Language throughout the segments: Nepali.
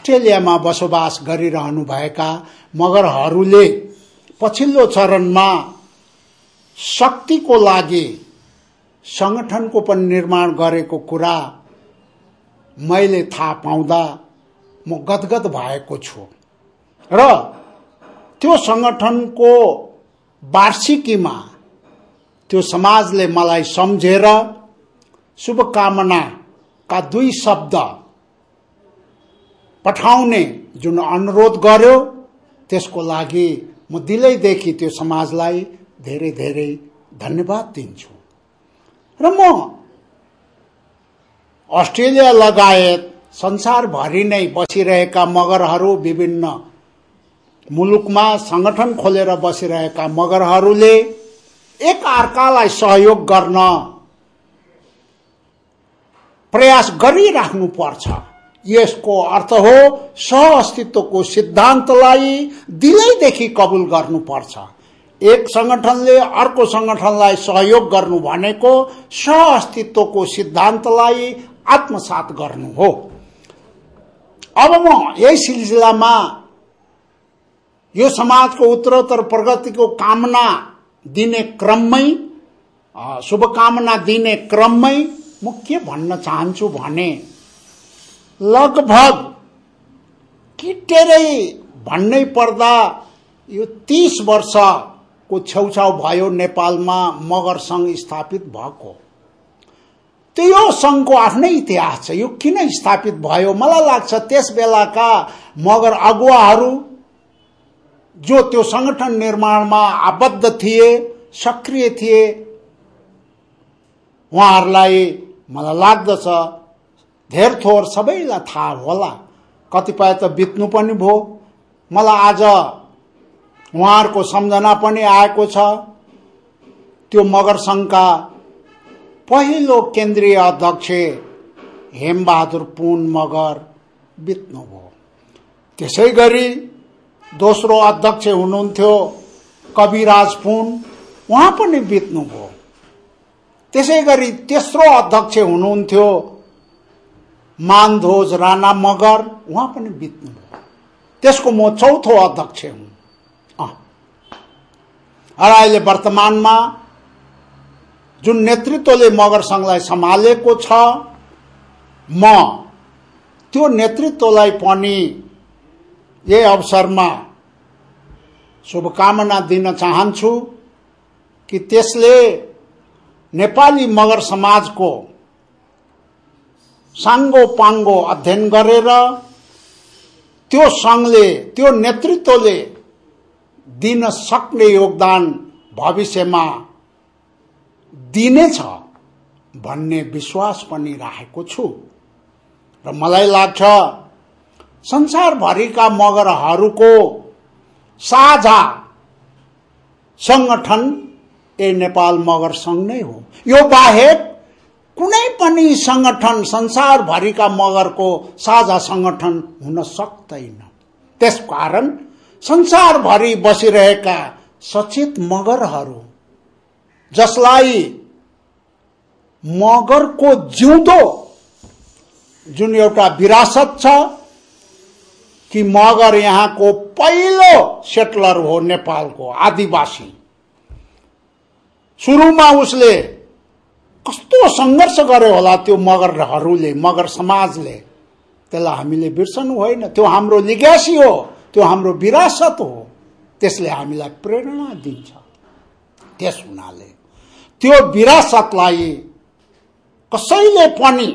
अस्ट्रेलियामा बसोबास गरिरहनुभएका मगरहरूले पछिल्लो चरणमा शक्तिको लागि संगठनको पनि निर्माण गरेको कुरा मैले थाहा पाउँदा म गदगद भएको छु र त्यो संगठनको वार्षिकीमा त्यो समाजले मलाई सम्झेर शुभकामनाका 2 शब्द पठाउने जुन अनुरोध गर्यो त्यसको लागि म दिलैदेखि त्यो समाजलाई धेरै धेरै धन्यवाद दिन्छु र म अस्ट्रेलिया लगायत संसारभरि नै बसिरहेका मगरहरू विभिन्न मुलुकमा संगठन खोलेर बसिरहेका मगरहरूले एक अर्कालाई सहयोग गर्न प्रयास गरिराख्नु पर्छ। यसको अर्थ हो सहअस्तित्वको सिद्धान्तलाई दिलैदेखि कबुल गर्नुपर्छ। एक संगठनले अर्को संगठनलाई सहयोग गर्नु भनेको सहअस्तित्वको सिद्धान्तलाई आत्मसात गर्नु हो। अब म यही सिलसिलामा यो समाजको उत्तरोत्तर प्रगतिको कामना दिने क्रममै शुभकामना दिने क्रममै म के भन्न चाहन्छु भने लगभग किटेरै भन्नै पर्दा यो 30 वर्षको छेउछाउ भयो नेपालमा मगर संघ स्थापित भएको। त्यो यो संघको आफ्नै इतिहास छ। यो किन स्थापित भयो मलाई लाग्छ त्यस बेलाका मगर अगुवाहरू जो त्यो संगठन निर्माणमा आबद्ध थिए सक्रिय थिए उहाँहरूलाई मलाई लाग्दछ धेर थोर सबैलाई थाहा होला, कतिपय त बित्नु पनि भो। मलाई आज उहाँहरूको सम्झना पनि आएको छ। त्यो मगर संघका पहिलो केन्द्रीय अध्यक्ष हेमबहादुर पुन मगर बित्नुभयो। त्यसै गरी दोस्रो अध्यक्ष हुनुहुन्थ्यो कविराज पुन, उहाँ पनि बित्नुभयो। त्यसै गरी तेस्रो अध्यक्ष हुनुहुन्थ्यो मानधोज राणा मगर, उहाँ पनि बित्नुभयो। त्यसको म चौथो अध्यक्ष हुँ। अहिले वर्तमानमा जुन नेतृत्वले मगर संघलाई सम्हालेको छ म त्यो नेतृत्वलाई पनि यही अवसरमा शुभकामना दिन चाहन्छु कि त्यसले नेपाली मगर समाजको साङ्गो पाङ्गो अध्ययन गरेर त्यो संघले त्यो नेतृत्वले दिन सक्ने योगदान भविष्यमा दिनेछ भन्ने विश्वास पनि राखेको छु र मलाई लाग्छ संसारभरिका मगरहरूको साझा संगठन नेपाल मगर संघ नै हो। यो बाहेक कुनै पनि संगठन संसारभरिका मगरको साझा संगठन हुन सक्दैन। त्यसकारण संसारभरि बसिरहेका सचेत मगरहरू जसलाई मगरको जिउँदो जुन एउटा विरासत छ कि मगर यहाँको पहिलो सेटलर हो नेपालको आदिवासी। सुरुमा उसले कस्तो संघर्ष गर्यो होला त्यो मगरहरूले, मगर समाजले, त्यसलाई हामीले बिर्सनु होइन। त्यो हाम्रो लिग्यासी हो, त्यो हाम्रो विरासत हो, त्यसले हामीलाई प्रेरणा दिन्छ। त्यस हुनाले त्यो विरासतलाई कसैले पनि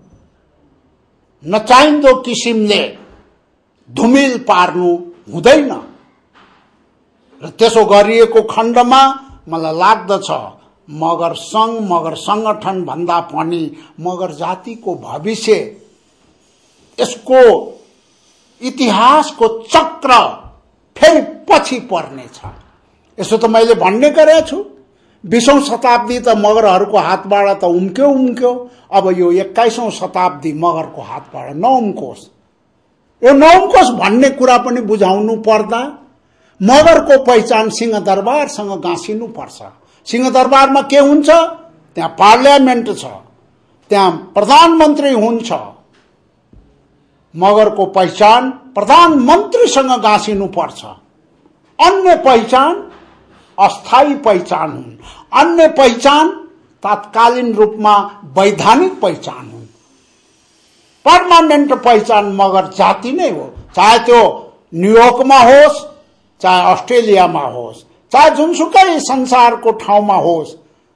नचाहिँदो किसिमले धुमिल पार्नु हुँदैन र त्यसो गरिएको खण्डमा मलाई लाग्दछ मगर संघ मगर संगठन भन्दा पनि मगर जातिको भविष्य यसको इतिहासको चक्र फेरि पछि पर्नेछ। यसो त मैले भन्ने गरेको छु। 20औं शताब्दी त मगरहरूको हातबाट त उम्क्यो। अब यो 21औं शताब्दी मगरको हातबाट नउम्कोस्। यो नउम्कोस् भन्ने कुरा पनि बुझाउनु पर्दा मगरको पहिचान सिंहदरबारसँग गाँसिनु पर्छ। सिंहदरबारमा के हुन्छ? त्यहाँ पार्लियामेन्ट छ, त्यहाँ प्रधानमन्त्री हुन्छ, मगरको पहिचान प्रधानमन्त्रीसँग गाँसिनु पर्छ। अन्य पहिचान अस्थायी पहिचान हुन्, अन्य पहिचान तात्कालीन रूपमा वैधानिक पहिचान हुन्। पर्मानेन्ट पहिचान मगर जाति नै हो, चाहे त्यो न्युयोर्कमा होस्, चाहे अस्ट्रेलियामा होस्, चाहे जुनसुकै संसारको ठाउँमा होस्,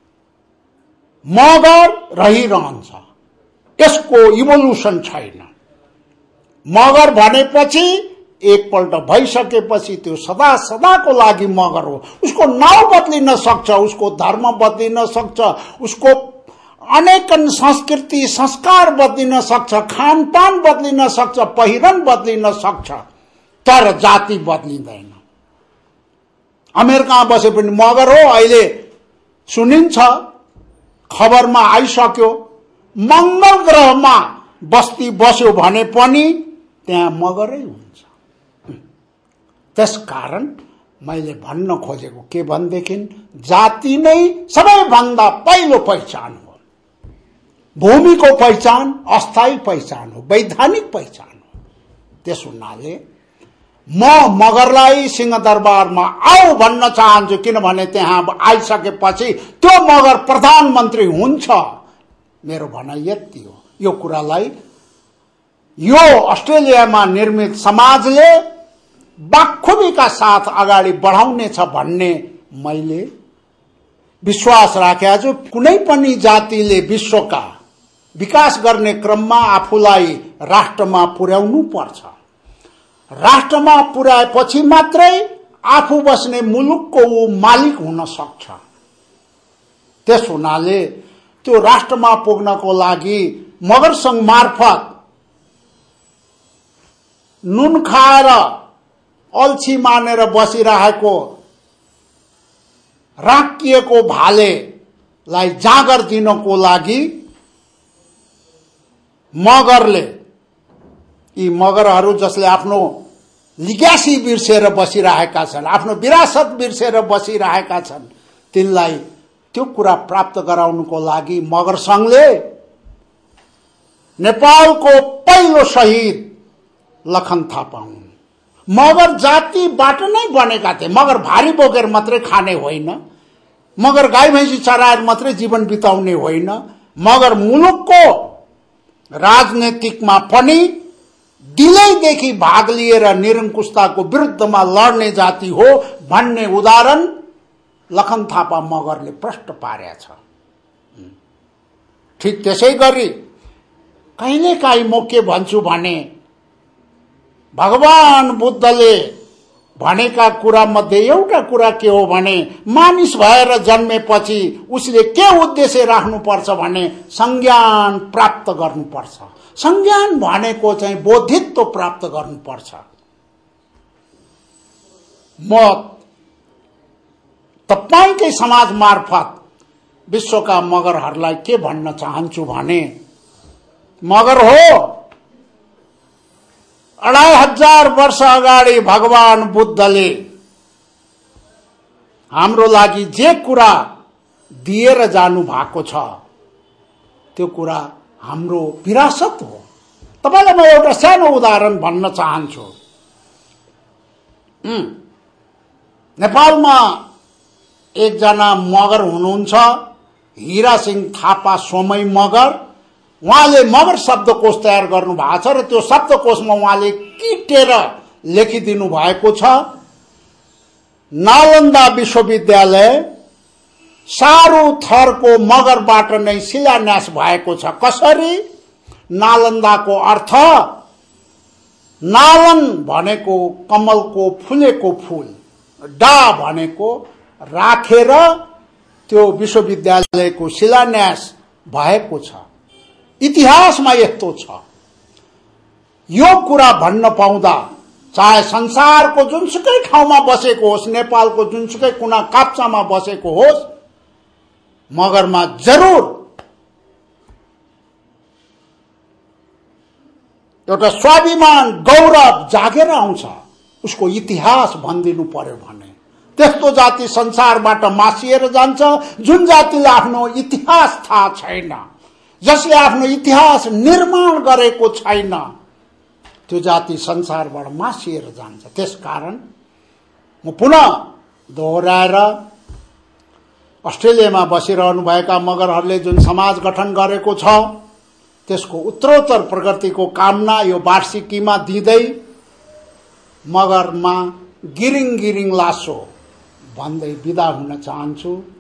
मगर रहिरहन्छ। यसको इभोल्युसन छैन। मगर भनेपछि एकपल्ट भइसकेपछि त्यो सदा सदाको लागि मगर हो। उसको नाउँ बदलिन सक्छ, उसको धर्म बदलिन सक्छ, उसको अनेकन संस्कृति संस्कार बदलिन सक्छ, खानपान बदलिन सक्छ, पहिरन बदलिन सक्छ, तर जाति बदलिँदैन। अमेरिकामा बसे पनि मगर हो। अहिले सुनिन्छ, खबरमा आइसक्यो, मंगल ग्रहमा बस्ती बस्यो भने पनि त्यहाँ मगरै हुन्छ। त्यसकारण मैले भन्न खोजेको के भनेदेखि जाति नै सबैभन्दा पहिलो पहिचान हो। भूमिको पहिचान अस्थायी पहिचान हो, वैधानिक पहिचान हो। त्यस हुनाले म मगरलाई सिंहदरबारमा आऊ भन्न चाहन्छु, किनभने त्यहाँ आइसकेपछि त्यो मगर प्रधानमन्त्री हुन्छ। मेरो भनाइ यति हो। यो कुरालाई यो अस्ट्रेलियामा निर्मित समाजले बाखुबीका साथ अगाडि बढाउनेछ भन्ने मैले विश्वास राखेको छु। कुनै पनि जातिले विश्वका विकास गर्ने क्रममा आफूलाई राष्ट्रमा पुर्याउनु पर्छ। राष्ट्रमा पुर्याएपछि मात्रै आफू बस्ने मुलुकको ऊ मालिक हुन सक्छ। त्यस हुनाले त्यो राष्ट्रमा पुग्नको लागि मगर संघ मार्फत नुन खाएर अल्छी मानेर बसिरहेको राखिएको भालेलाई जागर दिनको लागि मगरले, यी मगरहरू जसले आफ्नो लिग्यासी बिर्सेर बसिरहेका छन्, आफ्नो विरासत बिर्सेर बसिरहेका छन्, तिनलाई त्यो कुरा प्राप्त गराउनको लागि मगर संघले नेपालको पहिलो शहीद लखन थापा हुन्। मगर जातिबाट नै बनेका थिए। मगर भारी बोकेर मात्रै खाने होइन, मगर गाई भैँसी चराएर मात्रै जीवन बिताउने होइन, मगर मुलुकको राजनीतिकमा पनि दिलैदेखि भाग लिएर निरंकुशताको विरुद्धमा लड्ने जाति हो भन्ने उदाहरण लखन थापा मगरले प्रष्ट पारेका छ। ठीक त्यसै गरी कहिलेकाहीँ म के भन्छु भने भगवान बुद्धले भनेका कुरा मध्ये एउटा कुरा के हो भने मानिस भएर जन्मेपछि उसले के उद्देश्य राख्नुपर्छ भने संज्ञान प्राप्त गर्नुपर्छ। संज्ञान भनेको चाहिँ बोधित्व प्राप्त गर्नुपर्छ। म तपाईकै समाज मार्फत विश्वका मगरहरूलाई के भन्न चाहन्छु भने मगर हो 2500 वर्ष अगाडि भगवान बुद्धले हाम्रो लागि जे कुरा दिएर जानु भएको छ त्यो कुरा हाम्रो विरासत हो। तपाईलाई म एउटा सानो उदाहरण भन्न चाहन्छु। नेपालमा एकजना मगर हुनुहुन्छ, हीरा सिंह थापा सोमै मगर। उहाँले मगर शब्दकोश तयार गर्नु भएको छ र त्यो शब्दकोशमा उहाँले किटेर लेखिदिनु भएको छ, नालन्दा विश्वविद्यालय सारू थरको मगरबाट नै शिलान्यास भएको छ। कसरी? नालन्दाको अर्थ, नालन भनेको कमलको फुलेको फूल, डा भनेको राखेर त्यो विश्वविद्यालयको शिलान्यास भएको छ। इतिहासमा यस्तो छ। यो कुरा भन्न पाउँदा चाहे संसारको जुनसुकै ठाउँमा बसेको होस्, नेपालको जुनसुकै कुना काप्चामा बसेको होस्, मगरमा जरुर एउटा स्वाभिमान गौरव जागेर आउँछ। उसको इतिहास भनिदिनु पर्यो भने त्यस्तो जाति संसारबाट मासिएर जान्छ जुन जातिले आफ्नो इतिहास थाहा छैन, जसले आफ्नो इतिहास निर्माण गरेको छैन, त्यो जाति संसारबाट मासिएर जान्छ। त्यसकारण म पुनः दोहोऱ्याएर अस्ट्रेलियामा बसिरहनुभएका मगरहरूले जुन समाज गठन गरेको छ त्यसको उत्तरोत्तर प्रगतिको कामना यो वार्षिकीमा दिँदै मगरमा गिरिङ गिरिङ लासो भन्दै बिदा हुन चाहन्छु।